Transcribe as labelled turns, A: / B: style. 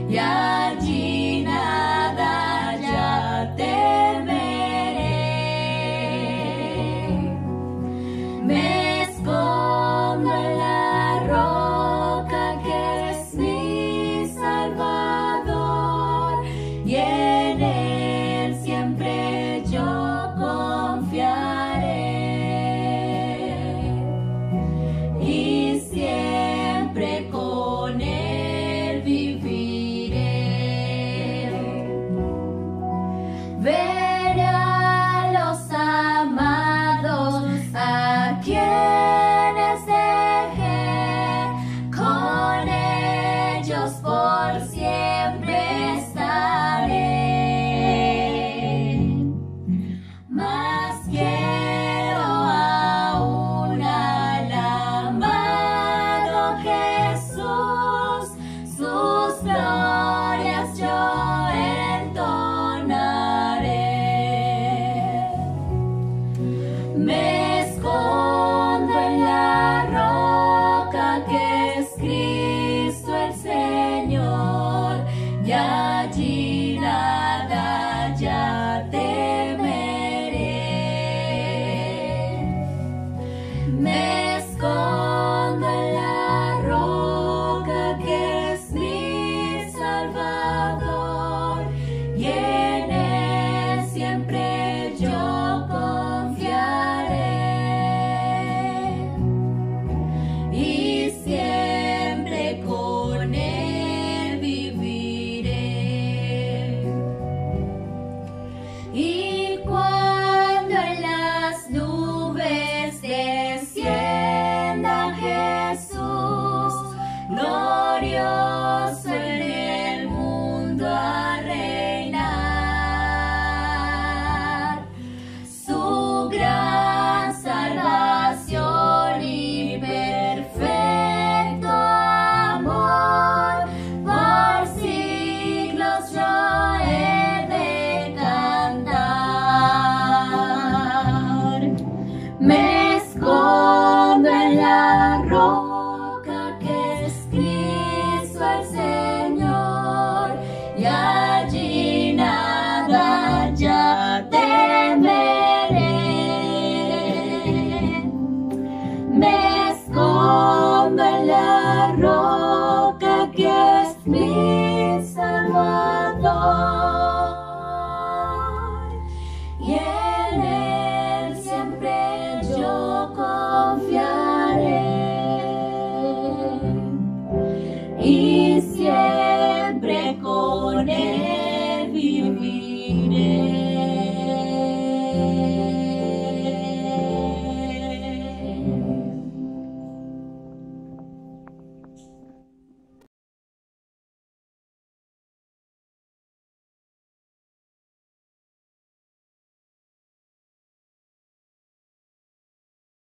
A: y allí nada ya temeré. Me escondo en la roca que es mi Salvador, y en Él siempre yo confiaré, y siempre con Él viviré. Veré a los amados a quienes dejé, con ellos por siempre estaré. Mas quiero aún al amado Jesús, sus glorias yo entonaré. Me escondo en la roca que es Cristo el Señor, y allí nada ya temeré. Me escondo en la roca que es mi Salvador, y en Él siempre yo confiaré, y siempre con Él viviré. Y cuando en las nubes descienda Jesús, glorioso en el mundo a reinar, su gran salvación y perfecto amor, por siglos yo he de cantar. Me escondo en la roca que es Cristo el Señor, y allí nada ya temeré. Me escondo en la roca que es mi Salvador.